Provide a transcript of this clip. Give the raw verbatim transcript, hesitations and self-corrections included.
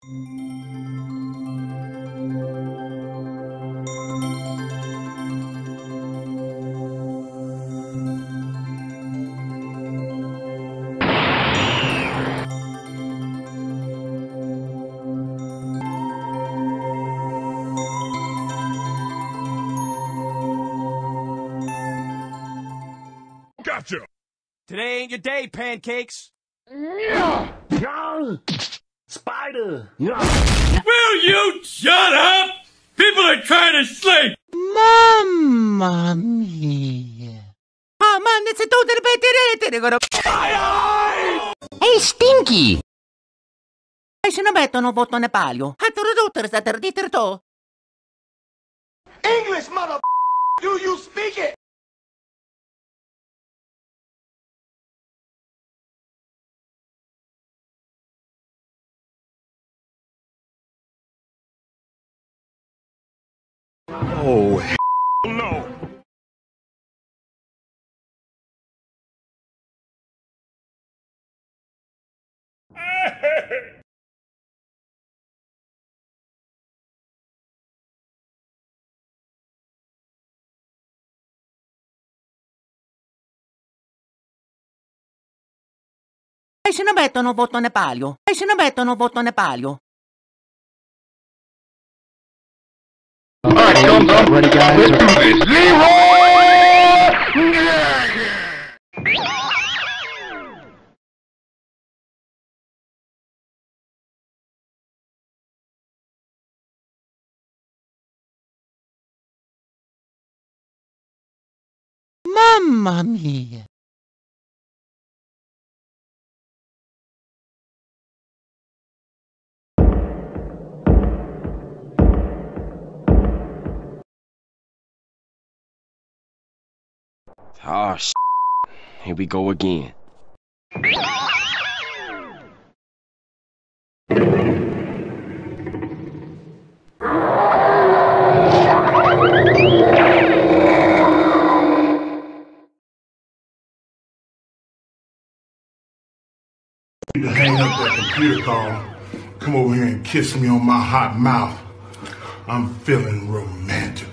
Gotcha! Today ain't your day, pancakes. Spider! Will you shut up? People are trying to sleep! Mamma mia. Ah, man, it's a total better. Hey, Stinky! E se non mettono un bottone palio? A tradurre sta per dire to. English, mother... Do you speak it? Oh, hell no! E se non mettono un bottone palio? E se non mettono un bottone palio? Alright, thumbs up. Ready, guys? Mamma mia. Ah, sh**. Here we go again. You to hang up that computer call. Come over here and kiss me on my hot mouth. I'm feeling romantic.